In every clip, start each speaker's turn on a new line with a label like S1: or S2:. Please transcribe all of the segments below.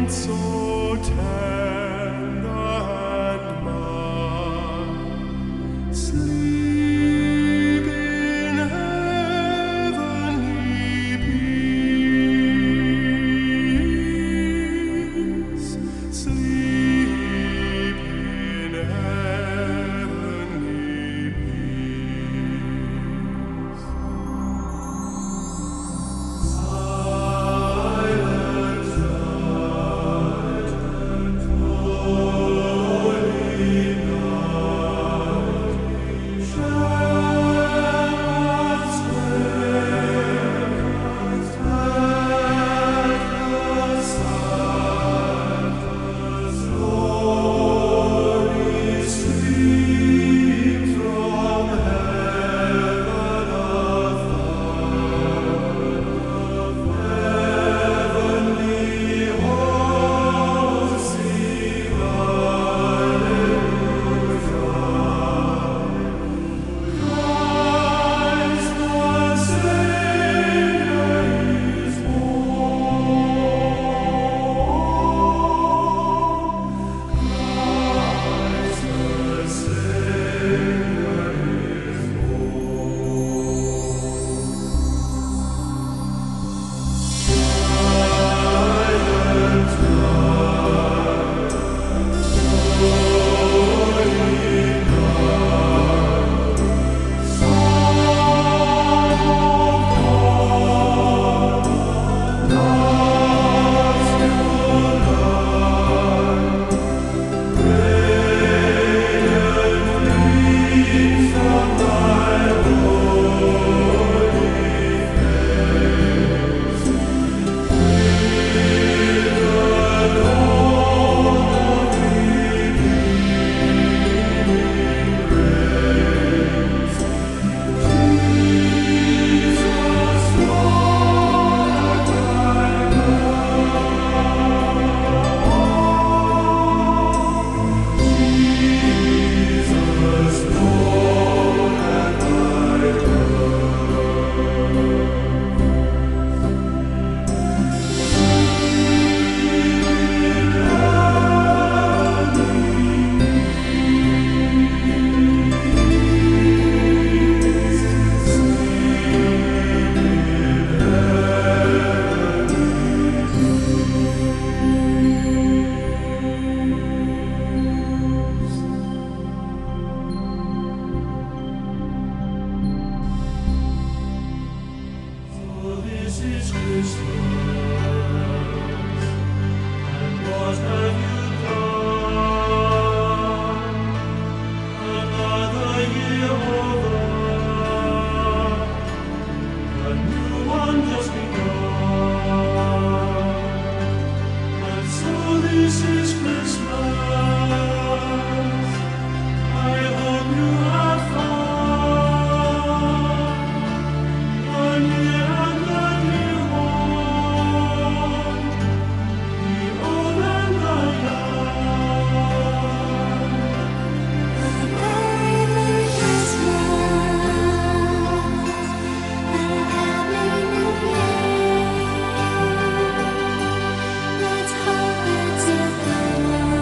S1: so tender and mild. Sleep in heavenly peace. Sleep in heavenly peace. Silent night and holy night, shepherds wake at the sound of glory stream from heaven heavenly hosts sing Alleluia. Christ the Savior is born. Christ the Savior is This is Christmas, and what have you done? Another year over, a new one just begun. And so this is Christmas. I hope you have fun. The near and the dear one, the old and the young.
S2: Merry Christmas and Happy New Year. Let's hope it's a good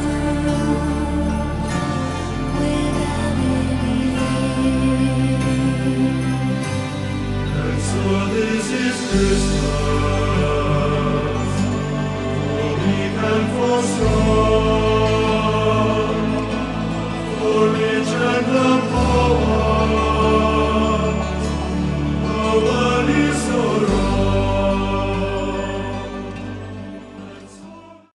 S2: one without any fear.
S1: And so this is Christmas, for weak and for strong.